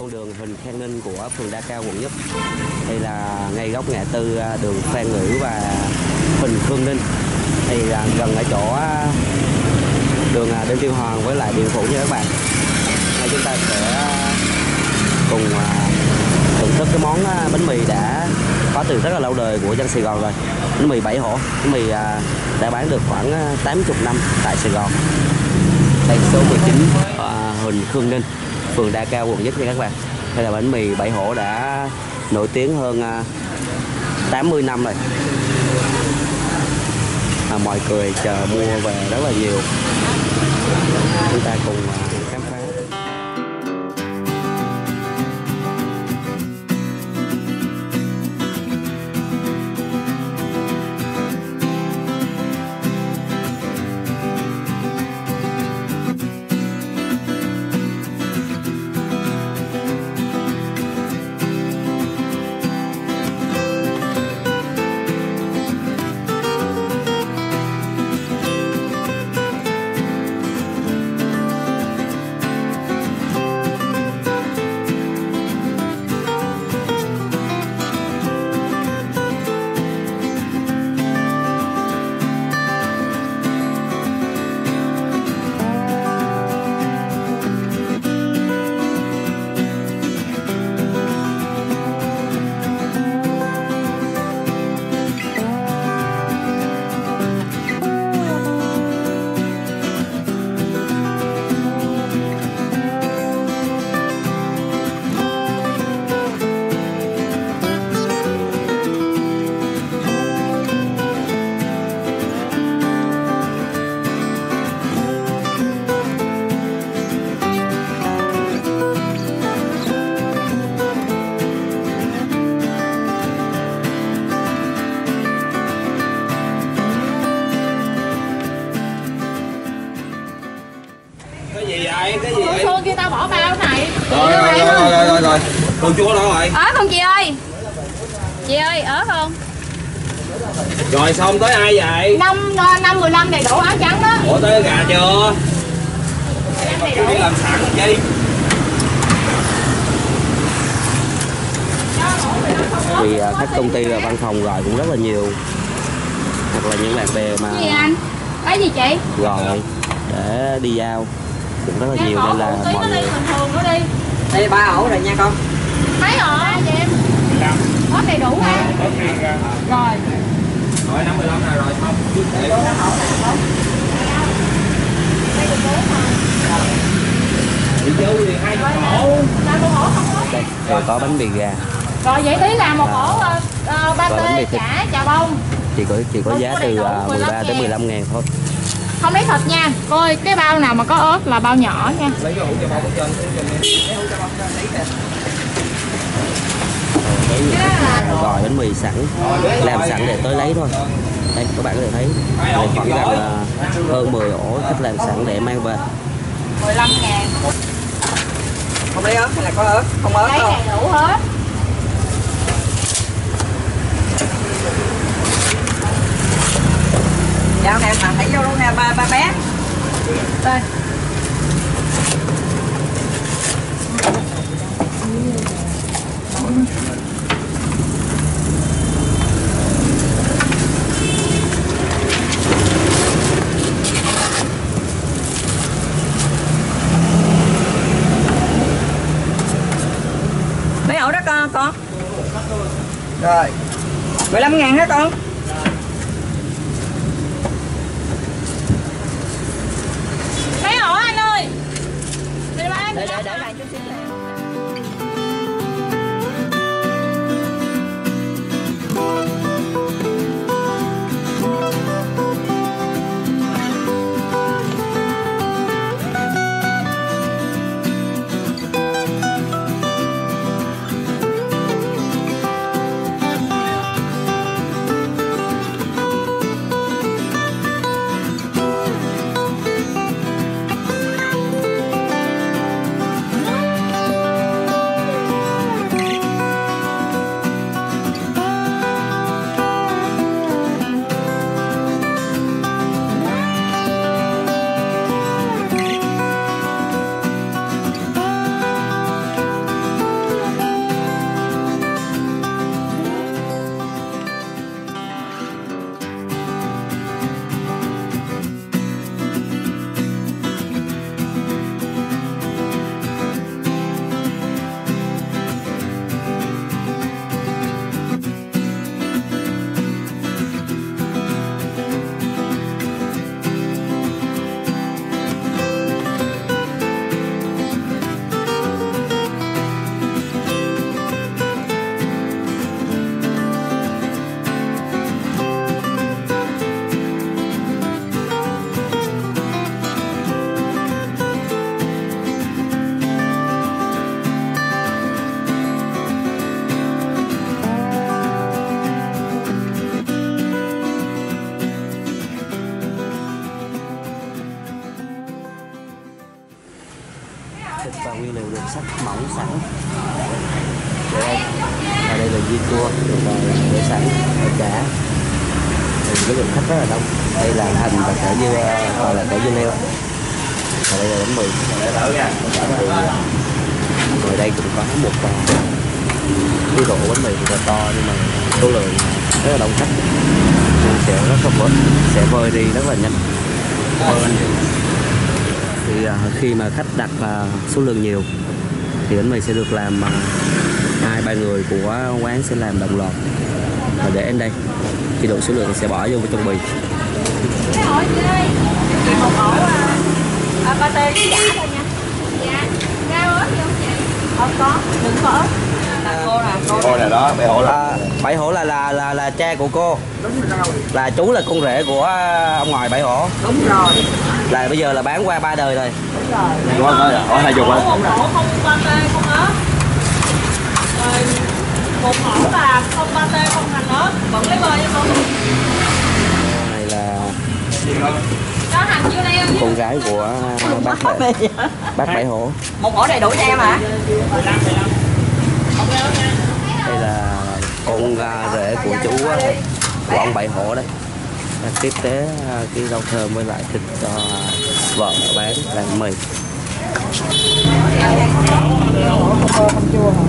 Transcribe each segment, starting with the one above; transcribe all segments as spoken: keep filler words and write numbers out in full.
con đường Huỳnh Khang Ninh của phường Đa Cao, quận Nhất. Đây là ngay góc ngã tư đường Phan Ngữ và Huỳnh Khương Ninh. Thì là gần ở chỗ đường Đinh Tiên Hoàng với lại Điện Phủ nha các bạn. Đây chúng ta sẽ cùng thưởng thức cái món bánh mì đã có từ rất là lâu đời của dân Sài Gòn rồi. Bánh mì Bảy Hổ. Bánh mì đã bán được khoảng tám mươi năm tại Sài Gòn. Đây số mười chín Huỳnh Khương Ninh, phường Đa Cao, quận Nhất nha các bạn. Đây là bánh mì Bảy Hổ đã nổi tiếng hơn tám mươi năm rồi. À, mọi người chờ mua về rất là nhiều. Chúng ta cùng khám phá. Cái gì vậy? Phương kêu tao bỏ bao này. Rồi rồi rồi, rồi rồi rồi rồi. Con chúa đó rồi. Ớt không chị ơi? Chị ơi, ớt không? Rồi xong tới ai vậy? Năm năm mười lăm đầy đủ áo trắng đó. Ủa tới gà chưa? Tôi đi làm sẵn chi? Vì khách công ty và văn phòng gọi cũng rất là nhiều. Hoặc là những bạn bè mà cái gì anh? Cái gì chị? gọi để đi giao cũng rất là nhiều nên là mọi người. Đây ba ổ rồi nha con. Mấy ổ chị em? Có đầy đủ ha. Rồi. Rồi năm mười lăm này rồi xong. Đi chơi thì hai ổ. Đây, rồi có bánh mì gà. Rồi vậy tí là một ổ uh, ba tê chả chà bông. Chỉ có chỉ có giá từ uh, mười ba tới mười lăm ngàn thôi. Không lấy thịt nha. Coi cái bao nào mà có ớt là bao nhỏ nha. Lấy cái hũ cho bao bên trên. Gọi bánh mì sẵn, làm sẵn để tới lấy thôi. Đây các bạn có thể thấy đây khoảng gần uh, hơn mười ổ khách làm sẵn để mang về. mười lăm ngàn. Không lấy ớt hay là có ớt? Không ớt lấy đâu. Lấy đầy đủ hết. Dạo này mà thấy vô luôn nè ba ba bé. Đây. Mấy ổ đó con con. Rồi. mười lăm ngàn hả con? Mấy ổ anh ơi. Để để để lại chút xíu. nguyên liệu được sắc mỏng sẵn. Đây, ở đây là dưa chua được để sẵn ở chả. Cái lượng khách rất là đông. Đây là hành và cải dưa, gọi là cải dưa leo. Và đây là bánh mì. Rồi đây cũng có một cái rổ bánh mì rất là to nhưng mà số lượng rất là đông khách nên sẽ rất là vơi sẽ vơi đi rất là nhanh. Thì uh, khi mà khách đặt uh, số lượng nhiều thì bánh mì sẽ được làm uh, hai ba người của quán sẽ làm đồng loạt và để đến đây khi đủ số lượng thì sẽ bỏ vô trong bì. Cái ổ chị ơi, một ổ à, ba tê với giả thôi nha. Dạ, rau ớt gì không chị? Không có, đừng có ớt. Là cô là cô. Cô này đó, bảy hổ là À, Bảy Hổ là là là là cha của cô. Đúng rồi. Là chú là con rể của ông ngoại Bảy Hổ. Đúng rồi. Là bây giờ là bán qua ba đời rồi. Đúng rồi. có có hai chục á. Một ổ không ba tê không ớt. Rồi một ổ là không ba tê không hành ớt, vẫn lấy bơ cho con. Này là Có hành dưa leo với con gái của bác Bảy, bác Bảy Hổ. Một ổ đầy đủ cho em hả? Đây là con rể của chú á, của ông Bảy Hổ đấy. Tiếp tế cái rau thơm với lại thịt cho vợ bán làm mì. Không chua hả?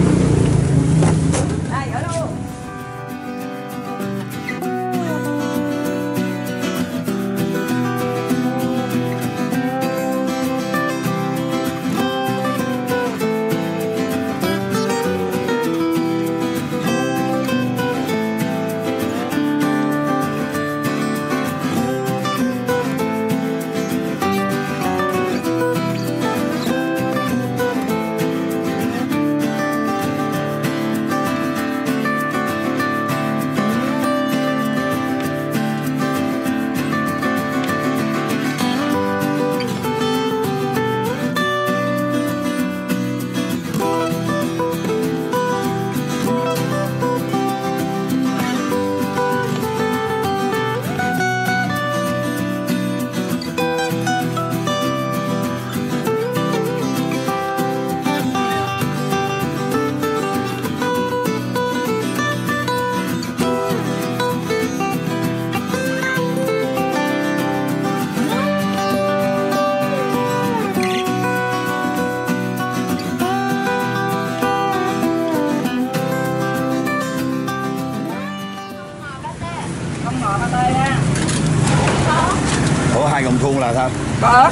Ủa hai gồng thun là sao? Có ớt.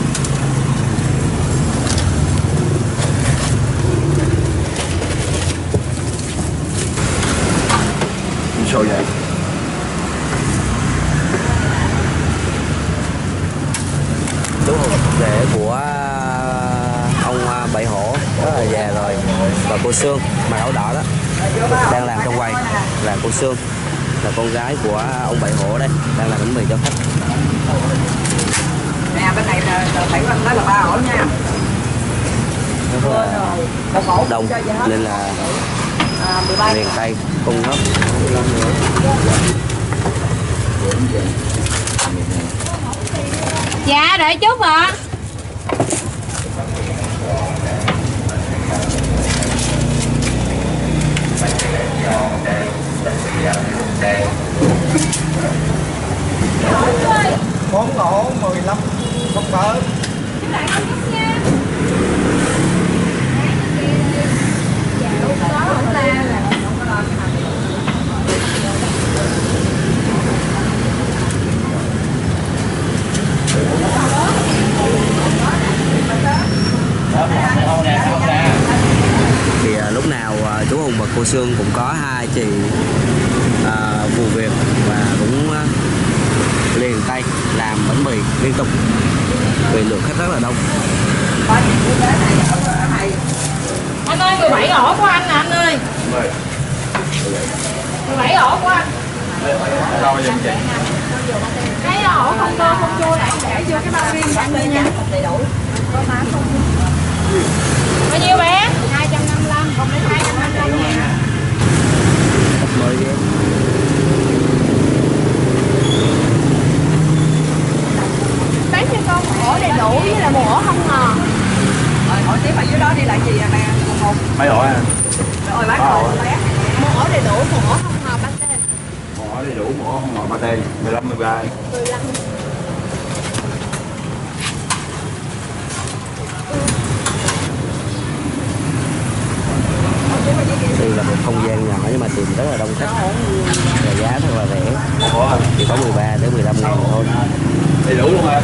Sao vậy? Chú rể của ông Bảy Hổ rất là già rồi. Và cô Sương mặc áo đỏ đó đang làm trong quầy là cô Sương, là con gái của ông Bảy Hổ đây, đang làm bánh mì cho khách. Nè bên này là bảy bên đó là ba ổ nha. Rất là đông nên là miền Tây cung hết. Dạ đợi chút ạ. Món lỗ mười lăm không cỡ. Thì à, lúc nào à, chú Hùng và cô Sương cũng có hai chị à, phù việc và cũng à, liền tay làm bánh mì liên tục vì lượng khách rất là đông. Anh ơi, mười bảy ổ của anh nè anh ơi. mười bảy ổ của anh. Sao vậy chị? Cái ổ không tơ không chua lại để vô cái bao riêng bạn đi nha. Đầy đủ. Bao nhiêu bé? hai trăm năm mươi lăm, không đến hai trăm năm mươi lăm nha. Khách mới ghé. Bán cho con ổ đầy đủ với là một ổ không ngò. Rồi hỏi tiếp ở dưới đó đi. đây là gì à bà? Một mấy ổi à? rồi bán ổi bé. Một ổi đầy đủ, một ổi không ngò pate. Một ổi đầy đủ, một ổi không ngò pate. mười lăm, mười ba. mười lăm. Đây là một không gian nhỏ nhưng mà tìm rất là đông khách và giá thật là rẻ, chỉ có mười ba đến mười lăm ngàn thôi. Đầy đủ luôn hả?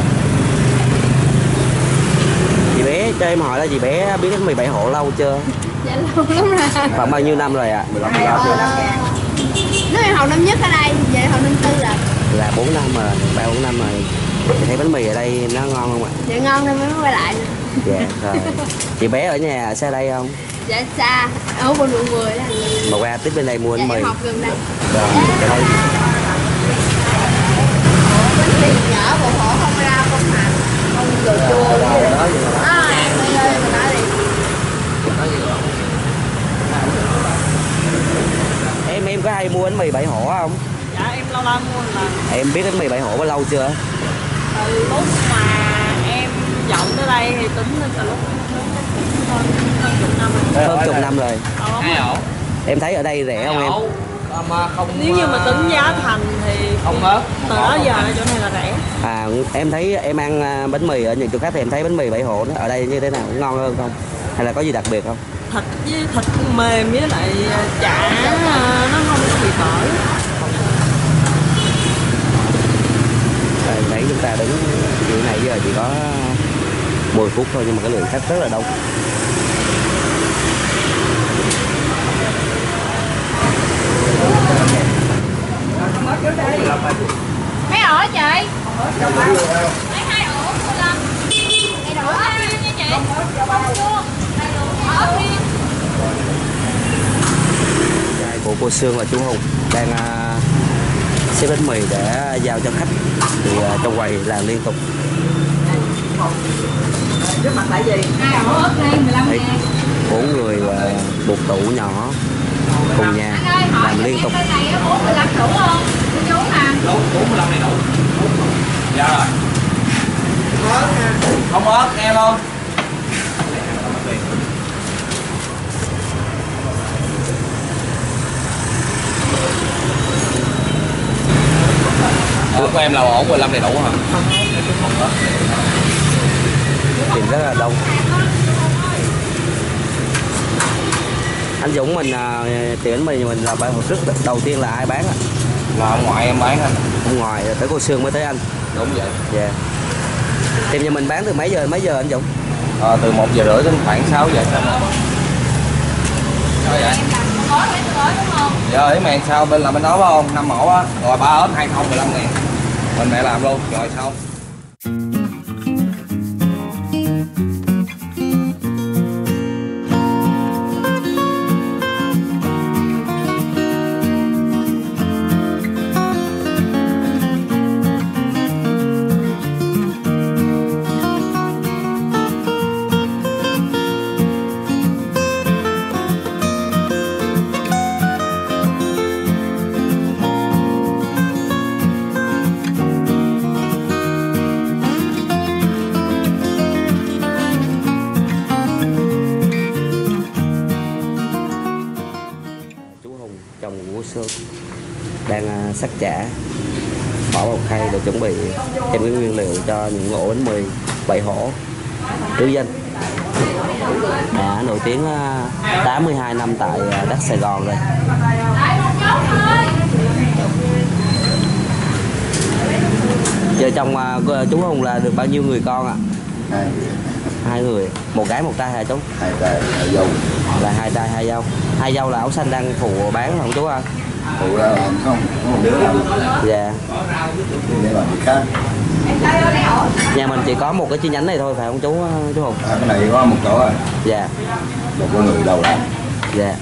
Chị bé cho em hỏi là chị bé biết đến mười bảy hộ lâu chưa? Dạ lâu lắm rồi. Khoảng bao nhiêu năm rồi ạ? mười lăm, mười ba chưa? Nếu em học năm nhất ở đây, vậy học năm tư rồi. Là bốn năm rồi, ba bốn năm rồi. Chị thấy bánh mì ở đây nó ngon không ạ? Dạ ngon nên mới quay lại. Dạ rồi. Chị bé ở nhà ở xa đây không? Dạ xa, ở bên quận mười đó. Mà qua tiếp bên đây mua Dạ bánh mì. em học gần đây. Rồi, cái đây. Bánh mì nhỏ bộ hổ không rau không hạt, không dầu chua. À, em đi lên rồi nói đi. Em em có hay mua bánh mì bảy hổ không? Dạ em lâu lâu mua lần. Em biết bánh mì bảy hổ bao lâu chưa? Từ lúc mà em dọn tới đây thì tính lên từ lúc hơn hơn chục năm rồi. Hơn chục năm rồi. Hai ổ. Em thấy ở đây rẻ không em? Mà không, Nếu như mà tính giá thành thì không ớt. từ đó giờ chỗ này là rẻ. À, em thấy em ăn à, bánh mì ở những chỗ khác thì em thấy bánh mì bảy hổ đó ở đây như thế nào, ngon hơn không? Hay là có gì đặc biệt không? Thịt với thịt mềm với lại chả nó không có bị bở. À, nãy chúng ta đứng kiểu này giờ chỉ có mười phút thôi nhưng mà cái lượng khách rất là đông. Mấy ổ chị? Mấy hai ổ mười lăm. Đầy đủ ớt riêng nha chị. Ớt riêng. Của cô Sương và chú Hùng đang uh, xếp bánh mì để giao cho khách thì uh, trong quầy làm liên tục. Trước mặt tại gì? Hai ổ ớt riêng mười lăm Đấy, ngàn. bốn người và một tủ nhỏ cùng nhà làm liên tục. Cái này bốn mười lăm đủ không? Chú nè. Đủ, bốn mươi lăm này đủ. Dạ rồi. Không ớt, nghe không? Ớt của em là ổ mười lăm này đủ hả? Tìm rất là đông. Anh Dũng mình uh, tiệm bánh mì mình là bài hồi trước đầu tiên là ai bán ạ? Là ông ngoại em bán anh. Ông ngoại tới cô Sương mới tới anh. Đúng vậy. Dạ. Yeah. Tiệm nhà mình bán từ mấy giờ mấy giờ anh Dũng? À, từ một giờ rưỡi đến khoảng sáu giờ. Sao vậy? Dạ ý mẹ sao bên là bên đó phải không? năm ổ á, rồi ba ớt hai không mười lăm ngàn. Mình mẹ làm luôn, rồi xong. Đang uh, sắc chả, bỏ vào khay để chuẩn bị thêm cái nguyên liệu cho những ổ bánh mì bảy hổ Trứ Danh đã nổi tiếng uh, tám mươi hai năm tại uh, đất Sài Gòn rồi. Giờ chồng uh, chú Hùng là được bao nhiêu người con ạ? À? Hai. Hai người, một gái một trai hả chú? Hai trai hai dâu. Là hai trai hai dâu. Hai dâu là áo xanh đang phụ bán không chú ơi? Phụ ra làm không, có một đứa làm. Dạ. Để làm việc khác. Nhà mình chỉ có một cái chi nhánh này thôi phải không chú chú Hùng? À, cái này có một chỗ rồi. Dạ. Một con người đầu làm. Dạ.